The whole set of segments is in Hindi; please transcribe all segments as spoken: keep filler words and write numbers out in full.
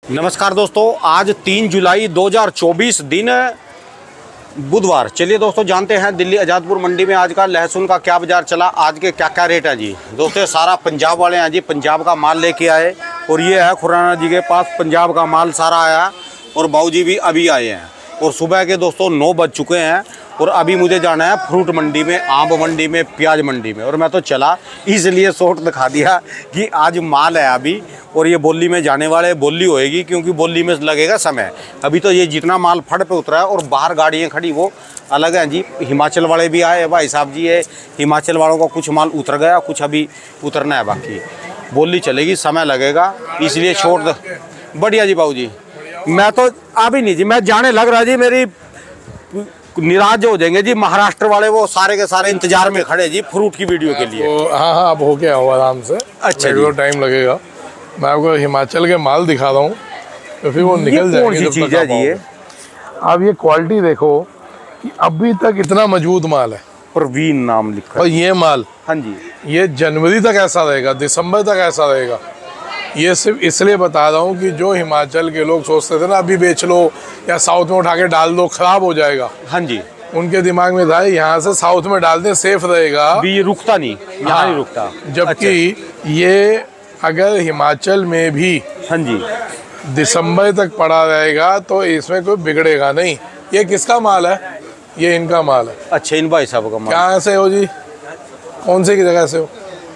नमस्कार दोस्तों, आज तीन जुलाई दो हज़ार चौबीस दिन बुधवार। चलिए दोस्तों, जानते हैं दिल्ली आज़ादपुर मंडी में आज का लहसुन का क्या बाजार चला, आज के क्या क्या रेट है जी। दोस्तों सारा पंजाब वाले हैं जी, पंजाब का माल लेके आए और ये है खुराना जी के पास पंजाब का माल सारा आया और बाबू जी भी अभी आए हैं। और सुबह के दोस्तों नौ बज चुके हैं और अभी मुझे जाना है फ्रूट मंडी में, आम मंडी में, प्याज मंडी में। और मैं तो चला इसलिए शॉर्ट दिखा दिया कि आज माल है अभी और ये बोली में जाने वाले, बोली होएगी क्योंकि बोली में लगेगा समय। अभी तो ये जितना माल फड़ पे उतरा है और बाहर गाड़ियाँ खड़ी वो अलग हैं जी। हिमाचल वाले भी आए भाई साहब जी, है हिमाचल वालों का कुछ माल उतर गया, कुछ अभी उतरना है बाकी। बोली चलेगी, समय लगेगा, इसलिए शॉर्ट। बढ़िया जी बाबू जी, मैं तो अभी नहीं जी, मैं जाने लग रहा जी, मेरी निराश हो जाएंगे जी महाराष्ट्र वाले, वो सारे के सारे इंतजार में खड़े जी फ्रूट की वीडियो के लिए। तो हाँ हाँ आप होके आओ आराम से। अच्छा जी, टाइम लगेगा। मैं आपको हिमाचल के माल दिखा रहा हूँ तो फिर वो निकल जाएंगे। कौन सी चीज़ है जी ये? आप ये क्वालिटी देखो कि अभी तक इतना मजबूत माल है। प्रवीण नाम लिखा और ये माल, हाँ जी, ये जनवरी तक ऐसा रहेगा, दिसंबर तक ऐसा रहेगा। ये सिर्फ इसलिए बता रहा हूँ कि जो हिमाचल के लोग सोचते थे ना अभी बेच लो या साउथ में उठा के डाल दो खराब हो जाएगा, हाँ जी, उनके दिमाग में था यहाँ से साउथ में डाल दें सेफ रहेगा, भी ये रुकता नहीं, यहाँ हाँ, नहीं रुकता। जबकि अच्छा। ये अगर हिमाचल में भी हाँ जी दिसंबर तक पड़ा रहेगा तो इसमें कोई बिगड़ेगा नहीं। ये किसका माल है? ये इनका माल है। अच्छा, इन भाई साहब का माल। कहाँ से हो जी? कौन से की जगह से हो?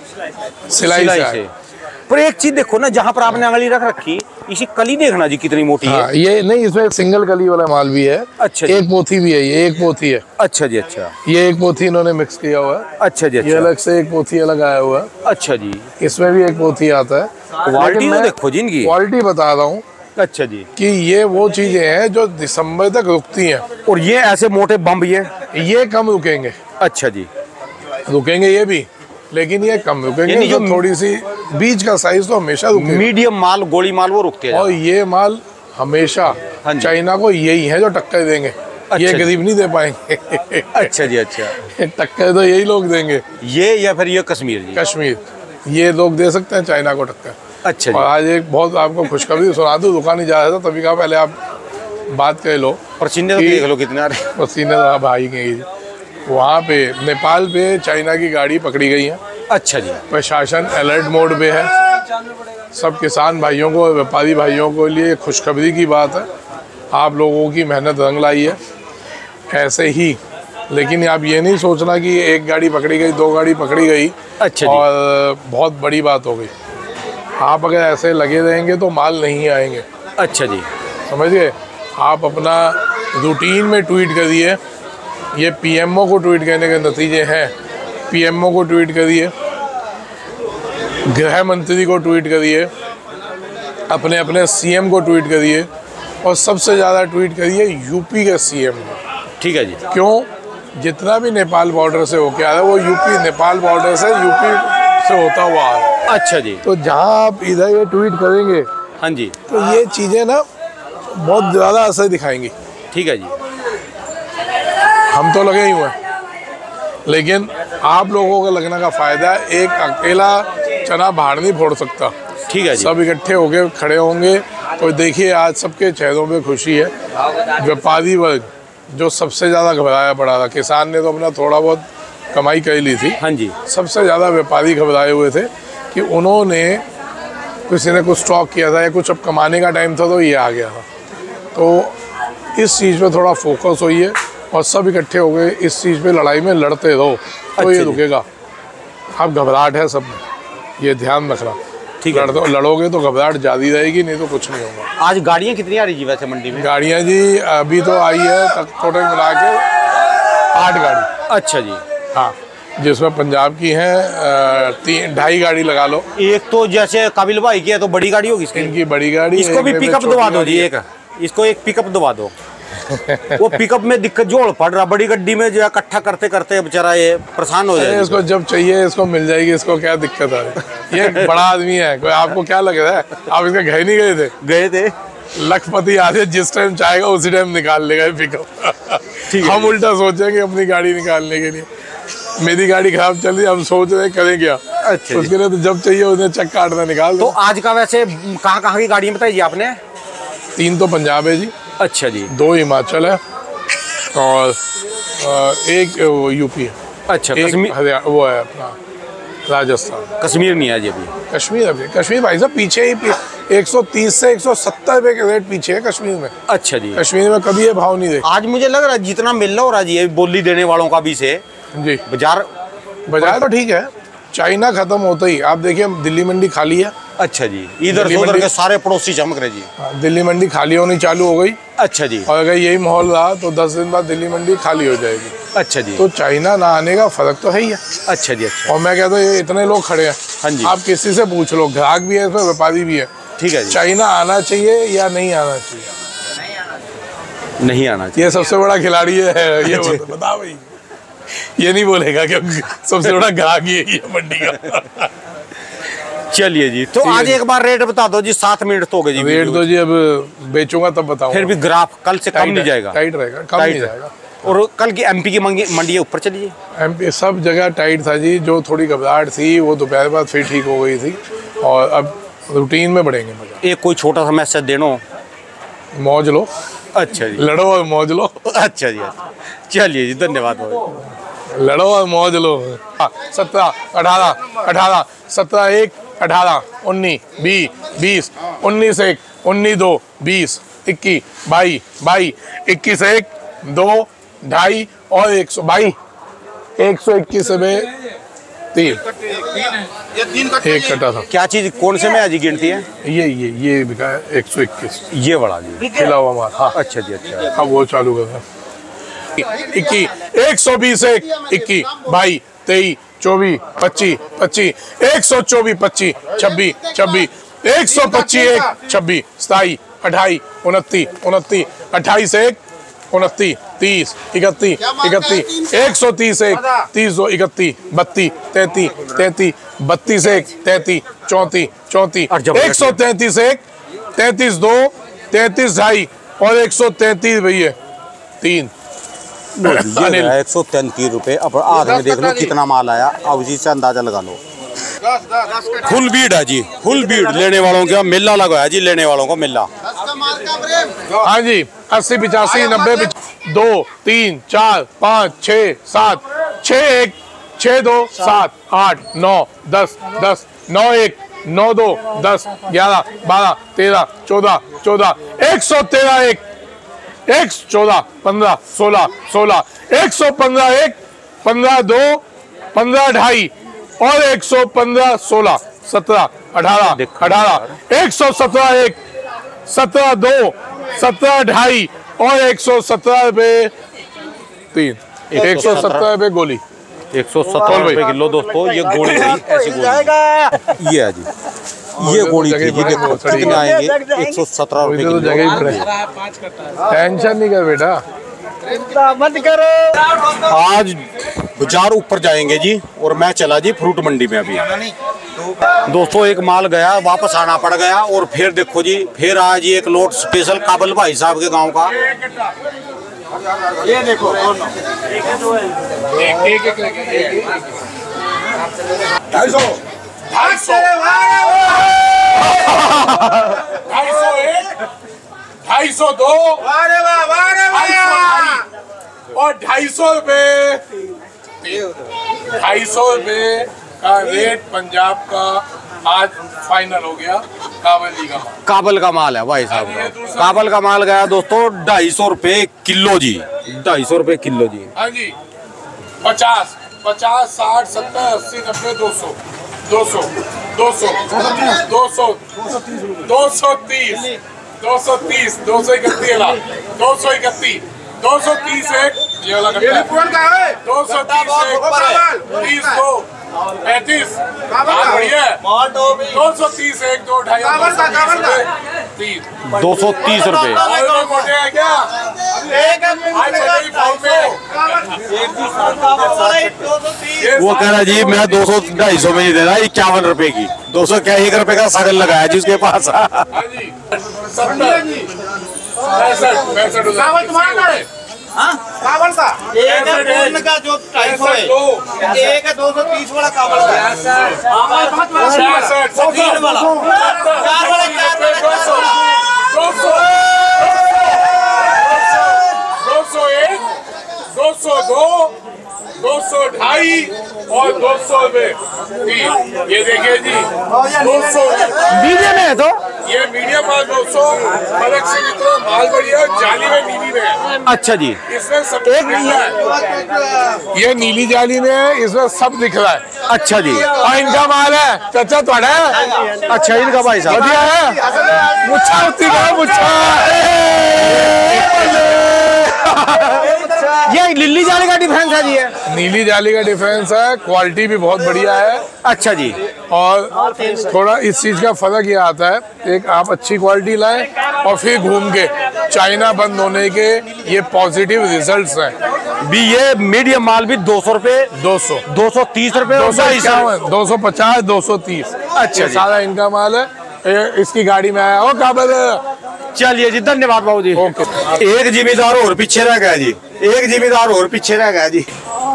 सिलाई, सिलाई से, से। पर एक चीज देखो ना, जहाँ पर आपने अंगली रख रखी, इसी कली देखना जी कितनी मोटी हाँ, है। ये नहीं, इसमें एक सिंगल कली वाला माल भी है। अच्छा, एक पोथी भी है, ये एक पोथी है। अच्छा जी, अच्छा, ये एक पोथी इन्होंने मिक्स किया हुआ है। अच्छा जी, अच्छा। ये अलग से एक पोथी अलग आया हुआ है। अच्छा जी, इसमें भी एक पोथी आता है। क्वालिटी तो देखो जी इनकी, क्वालिटी बता रहा हूँ। अच्छा जी, कि ये वो चीजें हैं जो दिसंबर तक रुकती हैं। और ये ऐसे मोटे बम्ब ये ये कम रुकेंगे। अच्छा जी, रुकेंगे ये भी, लेकिन ये कम रुकेंगे। जो थोड़ी सी बीज का साइज तो हमेशा रुकेगा। मीडियम माल, गोली माल वो रुकते हैं। और ये माल हमेशा चाइना को यही है जो टक्कर देंगे। अच्छा, ये गरीब नहीं दे पाएंगे। अच्छा जी, अच्छा, टक्कर तो यही लोग देंगे। ये या फिर ये कश्मीर जी? कश्मीर, ये लोग दे सकते हैं चाइना को टक्कर। अच्छा जी। और आज एक बहुत आपको खुशखबरी सुना दूं, दुकान ही जा रहा था तभी कहा पहले आप बात कर लो। पसीने तो देख लो कितने आ रहे। पसीने तो आप आई गई। वहाँ पे नेपाल पे चाइना की गाड़ी पकड़ी गई है। अच्छा जी। प्रशासन अलर्ट मोड पे है। सब किसान भाइयों को, व्यापारी भाइयों को लिए खुशखबरी की बात है, आप लोगों की मेहनत रंग लाई है। ऐसे ही, लेकिन आप ये नहीं सोचना कि एक गाड़ी पकड़ी गई, दो गाड़ी पकड़ी गई, अच्छा जी, और बहुत बड़ी बात हो गई। आप अगर ऐसे लगे रहेंगे तो माल नहीं आएंगे। अच्छा जी, समझ गए? आप अपना रूटीन में ट्वीट करिए। ये पीएमओ को ट्वीट करने के नतीजे हैं। पीएमओ को ट्वीट करिए, गृह मंत्री को ट्वीट करिए, अपने अपने सीएम को ट्वीट करिए, और सबसे ज़्यादा ट्वीट करिए यूपी के सीएम को। ठीक है जी। क्यों? जितना भी नेपाल बॉर्डर से होके आ रहा है वो यूपी, नेपाल बॉर्डर से यूपी से होता हुआ आ रहा है। अच्छा जी। तो जहाँ आप इधर ये ट्वीट करेंगे, हाँ जी, तो ये चीज़ें ना बहुत ज़्यादा असर दिखाएंगी। ठीक है जी। हम तो लगे ही हुए हैं, लेकिन आप लोगों का लगने का फ़ायदा है। एक अकेला चना बाहर नहीं फोड़ सकता। ठीक है जी। सब इकट्ठे होके खड़े होंगे तो देखिए आज सबके चेहरों पे खुशी है। व्यापारी वर्ग जो सबसे ज़्यादा घबराया पड़ा था, किसान ने तो अपना थोड़ा बहुत कमाई कर ली थी। हाँ जी। सबसे ज़्यादा व्यापारी घबराए हुए थे कि उन्होंने, किसी ने कुछ स्टॉक किया था या कुछ अब कमाने का टाइम था तो ये आ गया था। तो इस चीज़ पे थोड़ा फोकस होइए और सब इकट्ठे हो गए इस चीज़ पे लड़ाई में लड़ते रहो तो अच्छा ये रुकेगा। अब घबराहट है सब में, ये ध्यान रखना। ठीक है, लड़, लड़ोगे तो घबराहट जारी रहेगी, नहीं तो कुछ नहीं होगा। आज गाड़ियाँ कितनी आ रही जी वैसे मंडी में? गाड़ियाँ जी अभी तो आई है टोटल मिला के आठ गाड़ी। अच्छा जी। हाँ, जिसमें पंजाब की हैं तीन ढाई गाड़ी लगा लो। एक तो जैसे काबिल भाई की है तो बड़ी गाड़ी होगी इसकी। इनकी बड़ी गाड़ी। इसको भी पिकअप दबा दो जी, एक इसको एक पिकअप दबा दो। वो पिकअप में दिक्कत जोड़ पड़ रहा, बड़ी गड्डी में जो है इकट्ठा करते करते बेचारा ये परेशान हो जाए। इसको जब चाहिए इसको मिल जाएगी, इसको क्या दिक्कत है? ये बड़ा आदमी है, कोई आपको क्या लग रहा है? आप इसके घर नहीं गए थे? गए थे। लखपति आदमी जिस टाइम चाहेगा उसी टाइम निकाल लेगा पिकअप। हम उल्टा सोचेंगे अपनी गाड़ी निकालने के लिए। मेरी गाड़ी खराब चल रही, हम सोच रहे करें क्या। अच्छा, उसके लिए तो जब चाहिए उन्हें चेक काटना निकाल दो। तो आज का वैसे कहाँ कहाँ की गाड़ी बताई जी आपने? तीन तो पंजाब है जी, अच्छा जी, दो हिमाचल है और अ, एक वो यूपी है, अच्छा एक कश्मीर, हरियाणा वो है अपना राजस्थान। कश्मीर नहीं है जी अभी। कश्मीर अभी कश्मीर भाई साहब पीछे ही पी, एक सौ तीस से एक सौ सत्तर रुपए के रेट पीछे है कश्मीर में। अच्छा जी, कश्मीर में कभी ये भाव नहीं देखे। आज मुझे लग रहा है जितना मिल रहा हो रहा जी ये बोली देने वालों का भी से जी बाजार बाजार तो ठीक है, चाइना खत्म होते ही आप देखिए दिल्ली मंडी खाली है। अच्छा जी, इधर दिल्ली से उधर मंडी- के सारे पड़ोसी चमक रहे जी। हाँ, दिल्ली मंडी खाली होनी चालू हो गई अच्छा जी, और अगर यही माहौल रहा तो दस दिन बाद दिल्ली मंडी खाली हो जाएगी। अच्छा जी, तो चाइना ना आने का फर्क तो है ही है। अच्छा जी, अच्छा और मैं कहता हूँ ये इतने लोग खड़े हैं, हाँ जी, आप किसी से पूछ लो, ग्राहक भी है इसमें, व्यापारी भी है, ठीक है जी, चाइना आना चाहिए या नहीं आना चाहिए? नहीं आना चाहिए। ये सबसे बड़ा खिलाड़ी है, ये बता बता भाई, ये नहीं बोलेगा क्योंकि सबसे बड़ा ग्राहक ही है ये मंडी का। चलिए जी, तो ठीक है आज जी। एक बार रेट बता दो जी, सात मिनट तो हो गए जी। रेट वीडियो तो जी अब बेचूंगा तब बताऊंगा। फिर भी ग्राफ कल से कम नहीं जाएगा, टाइट रहेगा, कम टाइट नहीं है। जाएगा। और कल की एमपी की मंडी मंडी है ऊपर चलिए। एमपी सब जगह टाइट था जी, जो थोड़ी घबराहट थी वो दोपहर बाद फिर ठीक हो गई थी और अब रूटीन में बढ़ेंगे मजा। एक कोई छोटा सा मैसेज देनो। मौज लो, अच्छा जी, लड़ो और मौज लो। अच्छा जी, अच्छा। चलिए जी, धन्यवाद भाई। लड़ो और मौज लो। सत्रह अठारह अठारह सत्रह एक अठारह उन्नीस बीस बीस उन्नीस एक उन्नीस दो बीस इक्कीस बाई बाई इक्कीस एक दो ढाई और एक सौ बाई एक सौ इक्कीस में तीन एक कटा था। क्या चीज कौन से में आज गिनती है? ये ये ये बिका है एक सौ इक्कीस ये बड़ा जी, खिला हुआ माल। हाँ अच्छा जी, अच्छा हाँ वो चालू कर रहा इक्कीस एक सौ बीस एक इक्कीस बाई तेईस चौबीस पच्चीस पच्चीस एक सौ चौबीस पच्चीस छब्बीस छब्बीस एक सौ पच्चीस एक छब्बीस सताईस अट्ठाईस उनतीस उनतीस अट्ठाईस एक उनतीस तीस इकतीस इकतीस एक सौ तीस एक तीस दो इकतीस बत्तीस तैंतीस तैंतीस बत्तीस एक तैंतीस चौंतीस चौंतीस एक सौ तैंतीस एक तैंतीस दो तैंतीस ढाई और एक सौ तैंतीस भैया तीन एक सौ तैंतीस रुपए। अब आज में देख लो कितना माल आया, अब उसी से अंदाजा लगा लो। फुल भीड़ है जी, फुल भीड़ लेने वालों का मेला लगा है जी, लेने वालों का मेला। हाँ जी, अस्सी पिचासी नब्बे दो तीन चार पाँच छः सात छः एक छः दो सात आठ नौ दस दस नौ एक नौ दो दस ग्यारह बारह तेरह चौदह चौदह एक सौ तेरह एक एक चौदह पंद्रह सोलह सोलह एक सौ पंद्रह एक पंद्रह दो पंद्रह ढाई और एक सौ पंद्रह सोलह सत्रह अठारह अठारह एक सौ सत्रह एक सत्रह दो सत्रह ढाई और एक सौ सत्रह रुपये तीन एक सौ सत्रह रुपये गोली एक सौ सत्तर रुपए किलो दोस्तों। ये गोली थी, ऐसी गोली ये है जी, ये गोली थी जी, देखो कितने आएंगे, एक सौ सत्रह रुपए तो जगह ही पड़े। टेंशन नहीं कर बेटा, मत करो। आज बाजार ऊपर जाएंगे जी और मैं चला जी फ्रूट मंडी में अभी। दोस्तों एक माल गया, वापस आना पड़ गया और फिर देखो जी, फिर आज एक लोट स्पेशल काबल भाई साहब के गांव का। ये देखो ढाई सौ ढाई सौ ढाई सौ एक ढाई सौ दो और ढाई सौ रुपये ढाई सौ रुपये का रेट पंजाब का आज फाइनल हो गया। काबली का माल, काबल का माल है भाई साहब का, काबल का माल गया दोस्तों ढाई सौ रुपए किलो जी, ढाई सौ रुपए किलो जी। हाँ जी, पचास पचास साठ सत्तर अस्सी नब्बे दो सौ दो सौ दो सौ दो सौ दो सौ तीस दो सौ तीस दो सौ इकतीस दो सौ इकतीस दो सौ तीस एक ये वाला दो सौ तीस एक तीस दो पैंतीस बढ़िया दो सौ तीस एक दो ढाई तीन दो सौ तीस रुपए। मोटे है क्या वो कह रहा जी मैं दो सौ ढाई सौ में ही दे रहा, इक्यावन रुपए की, दो सौ क्या एक रुपए का सगल लगाया जी उसके पास। काबल का एक है पूर्ण का जो ढाई सौ है, एक है दो सौ तीस वाला काबल का, तीन वाला चार वाला चार वाला दो सौ तीन और दो सौ रुपए तीन। ये देखिए जी दो सौ मीडियम है तो ये मीडियम माल दो सौ अलग से जितना माल बढ़िया जाली में नीली में है। अच्छा जी, इसमें सब एक है, ये नीली जाली में है, इसमें सब दिख रहा है। अच्छा जी, और इनका माल है चाचा थोड़ा है। अच्छा इनका भाई साहब बढ़िया है, मुच्छा होती है मुच्छा। ये नीली जाली का डिफरेंस है जी है? नीली जाली का डिफरेंस है, क्वालिटी भी बहुत बढ़िया है। अच्छा जी, और थोड़ा इस चीज का फर्क ये आता है, एक आप अच्छी क्वालिटी लाएं और फिर घूम के चाइना बंद होने के ये पॉजिटिव रिजल्ट्स हैं। भी ये मीडियम माल भी दो सौ रुपए दो सौ दो सौ तीस रुपए दो सौ इक्यावन दो सौ पचास दो सौ तीस अच्छा जी। सारा इनका माल है। ये इसकी गाड़ी में आया। ओ काबल चलिए जी, धन्यवाद बाबू जी। एक जिम्मेदार और पीछे रह गया जी, एक जिम्मेदार और पीछे रह गया जी।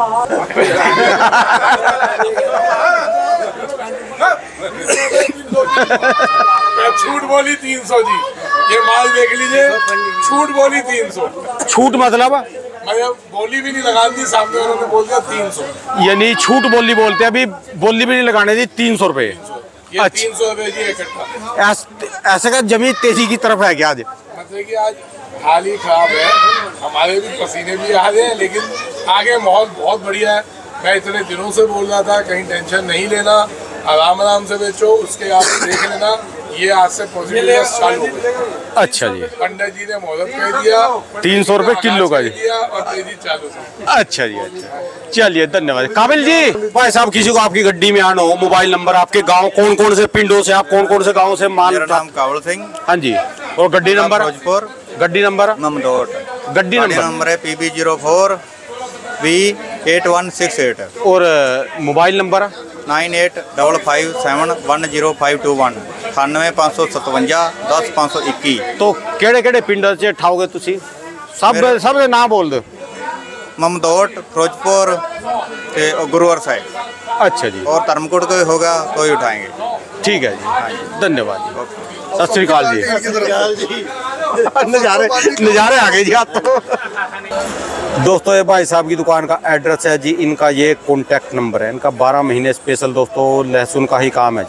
छूट बोली तीन सौ जी, ये माल देख लीजिए, छूट बोली तीन सौ। छूट मतलब मैं बोली भी नहीं लगा दी, सामने उन्होंने बोल दिया तीन सौ। यानी छूट बोली बोलते हैं, अभी बोली भी नहीं लगाने दी। तीन सौ रुपए ये तीन सौ रुपए जी इकट्ठा। ऐसे का जमीन तेजी की तरफ है क्या आज? मतलब कि आज हाल ही खराब है, हमारे भी पसीने भी आ रहे हैं, लेकिन आगे माहौल बहुत बढ़िया है। मैं इतने दिनों से बोल रहा था कहीं टेंशन नहीं लेना, आराम आराम से बेचो, उसके आप देख लेना। ये आज से पॉजिटिव चालू हो गया। अच्छा जी, पंडित जी ने मोहलत कह दिया तीन सौ रुपए किलो का जी, और तेजी चालू। अच्छा जी, अच्छा चलिए धन्यवाद। काबिल जी, भाई साहब किसी को आपकी गड्डी में आना हो, मोबाइल नंबर, आपके गांव कौन कौन से पिंडों से, आप कौन कौन से गाँव से माल? मेरा नाम कावल सिंह। हाँ जी, और गड्डी नंबर? भोजपुर। गड्डी नंबर? ममदोट। गड्डी नंबर? नंबर है P B zero four V eight one six eight. और mobile number? Nine eight double five seven one zero five two one अठानवे पाँच सौ सतवंजा दस पाँच सौ इक्की। तो केड़े केड़े पिंडों से उठाओगे तुसी? सब सब दे नाम बोल दो। ममदोट, फिरोजपुर ते गुरुवार साहिब। अच्छा जी, और धर्मकोट को होगा तो ही उठाएंगे। ठीक है जी, धन्यवाद जी, सत श्री अकाल जी। नज़ारे नज़ारे आ गए जी आप तो। दोस्तों ये भाई साहब की दुकान का एड्रेस है जी, इनका ये कॉन्टैक्ट नंबर है, इनका बारह महीने स्पेशल दोस्तों लहसुन का ही काम है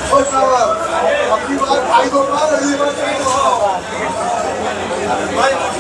जी।